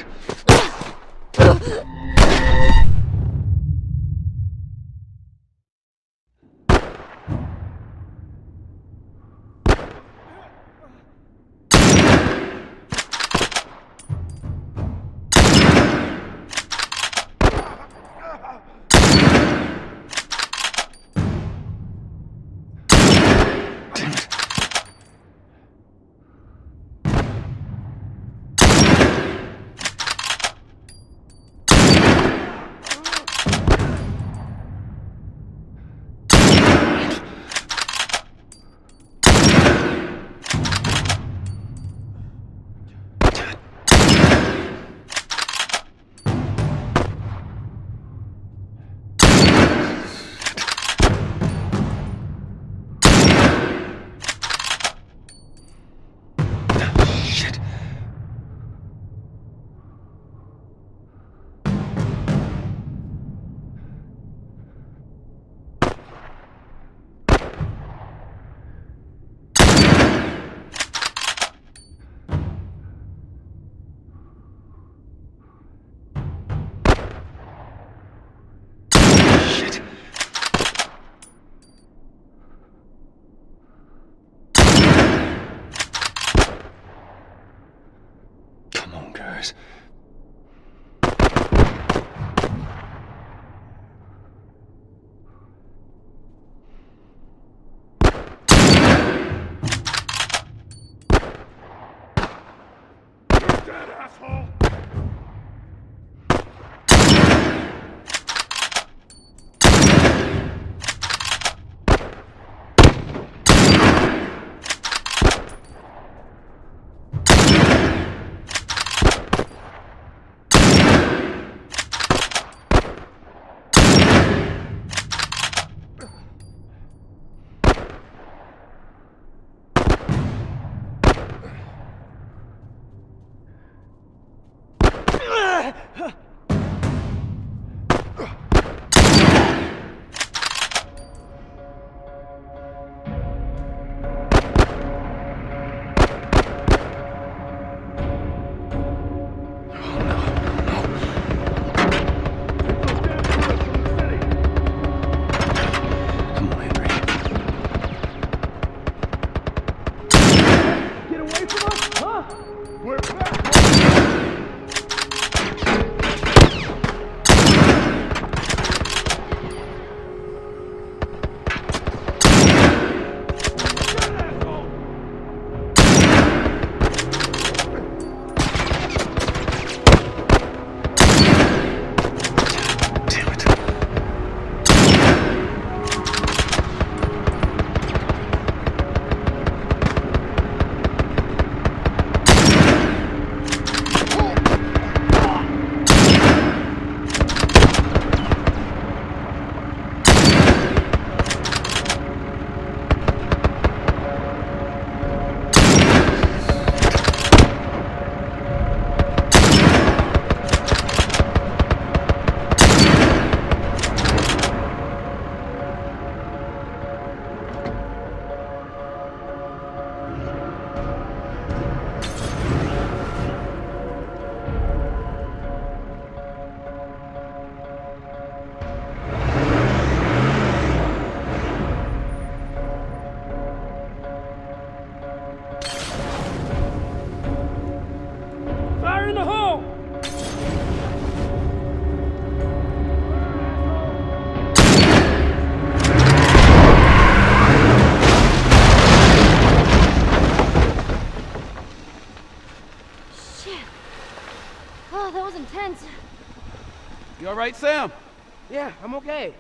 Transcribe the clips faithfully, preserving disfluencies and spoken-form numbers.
You all right, Sam? Yeah, I'm okay.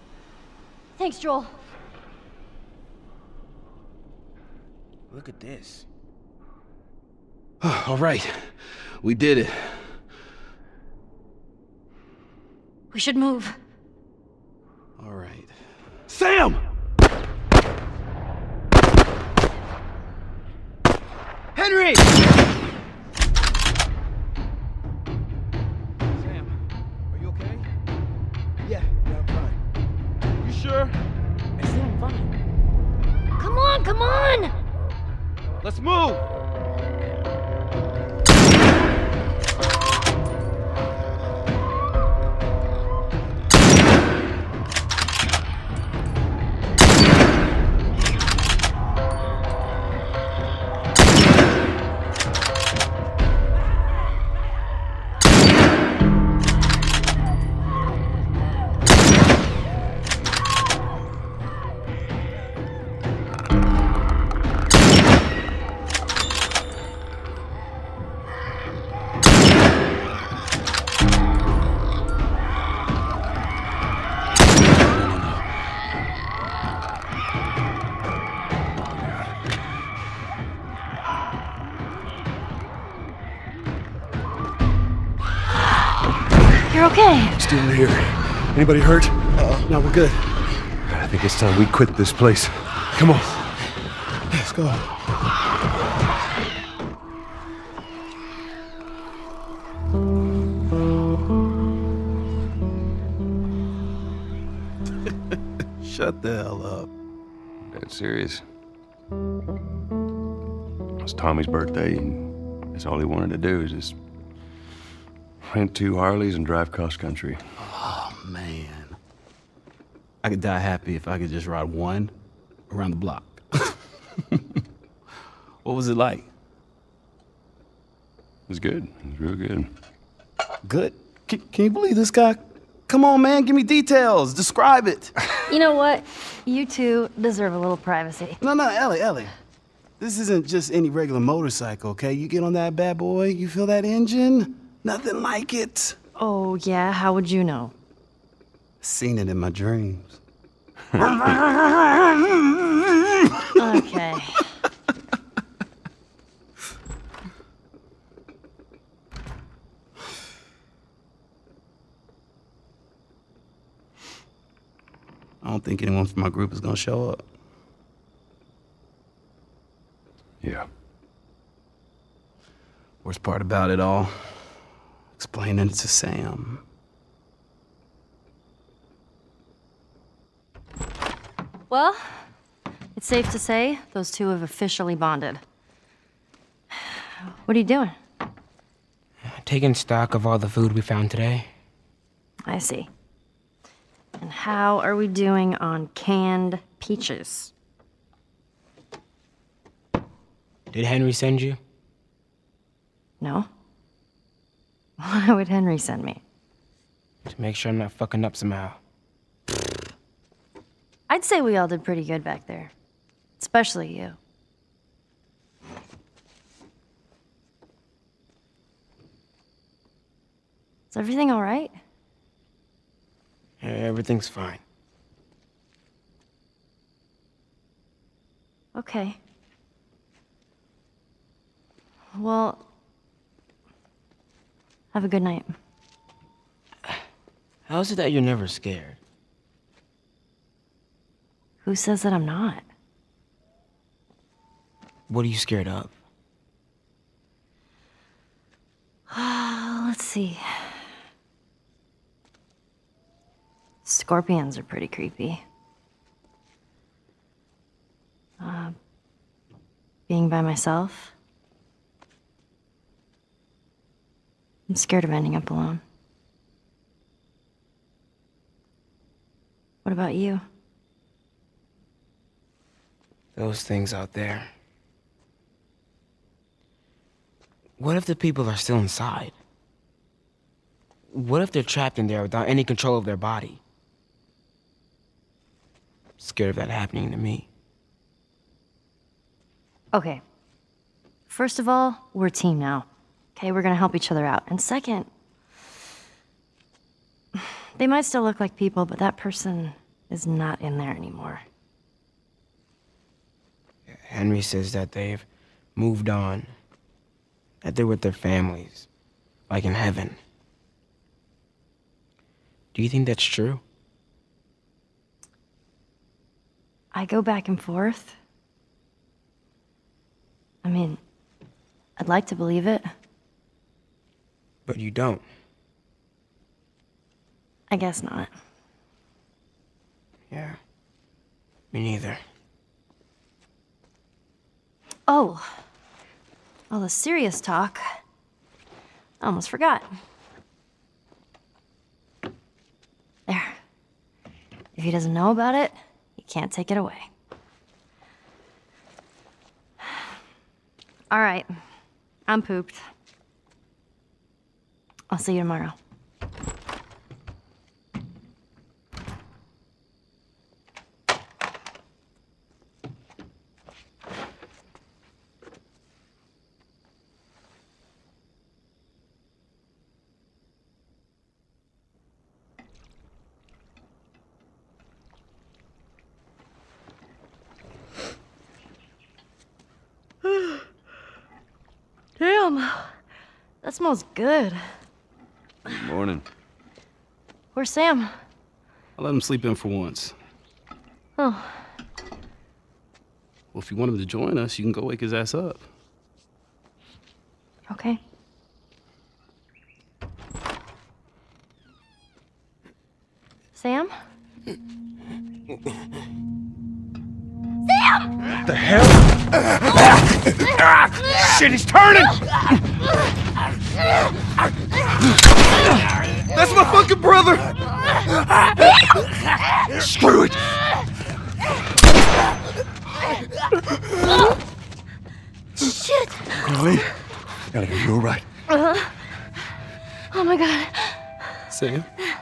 Thanks, Joel. Look at this. All right. We did it. We should move. All right. Sam! Henry! Sam, are you okay? Yeah, yeah, I'm fine. You sure? I said I'm fine. Come on, come on! Let's move! You're okay. Still here. Anybody hurt? Uh, no, we're good. I think it's time we quit this place. Come on. Let's go. Shut the hell up. Dead serious. It's Tommy's birthday, and that's all he wanted to do is just rent two Harleys and drive cross country. Oh, man. I could die happy if I could just ride one around the block. What was it like? It was good. It was real good. Good? Can, can you believe this guy? Come on, man, give me details. Describe it. You know what? You two deserve a little privacy. No, no, Ellie, Ellie. This isn't just any regular motorcycle, okay? You get on that bad boy, you feel that engine? Nothing like it. Oh, yeah? How would you know? Seen it in my dreams. Okay. I don't think anyone from my group is gonna show up. Yeah. Worst part about it all, explaining it to Sam. Well, it's safe to say those two have officially bonded. What are you doing? Taking stock of all the food we found today. I see. And how are we doing on canned peaches? Did Henry send you? No? Why would Henry send me? To make sure I'm not fucking up somehow. I'd say we all did pretty good back there. Especially you. Is everything all right? Yeah, everything's fine. Okay. Well, have a good night. How is it that you're never scared? Who says that I'm not? What are you scared of? Let's see. Scorpions are pretty creepy. Uh, being by myself. I'm scared of ending up alone. What about you? Those things out there. What if the people are still inside? What if they're trapped in there without any control of their body? Scared of that happening to me. Okay. First of all, we're a team now. Okay, we're gonna help each other out. And second, they might still look like people, but that person is not in there anymore. Henry says that they've moved on, that they're with their families, like in heaven. Do you think that's true? I go back and forth. I mean, I'd like to believe it. But you don't. I guess not. Yeah. Me neither. Oh. All the serious talk. I almost forgot. There. If he doesn't know about it, he can't take it away. All right. I'm pooped. I'll see you tomorrow. Damn. That smells good. Good morning. Where's Sam? I let him sleep in for once. Oh. Well, if you want him to join us, you can go wake his ass up. Okay. Sam? What the hell? Ah, shit, he's turning! That's my fucking brother! Screw it! Shit! Ellie? Ellie, are you all right? Uh-huh. Oh my god. Sam?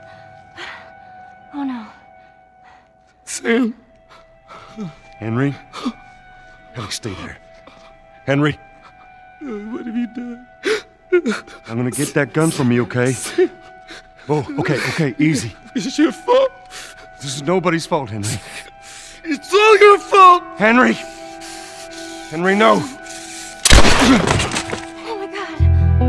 Oh no. Sam? Henry? Ellie, stay there. Henry? What have you done? I'm gonna get that gun from you, okay? Oh, okay, okay, easy. It's your fault. This is nobody's fault, Henry. It's all your fault! Henry! Henry, no! Oh my god.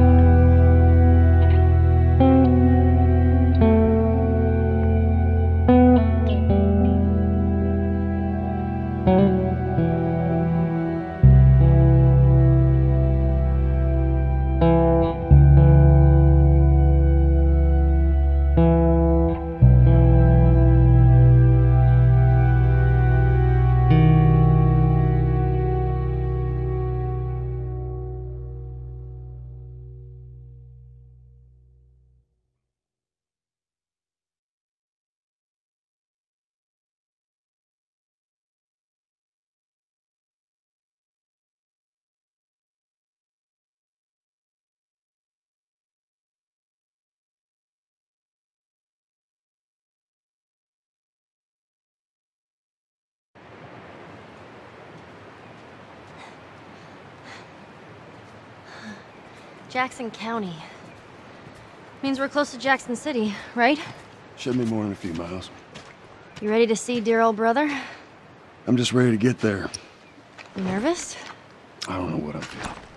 Jackson County. Means we're close to Jackson City, right? Shouldn't be more than a few miles. You ready to see dear old brother? I'm just ready to get there. You nervous? I don't know what I'm feeling.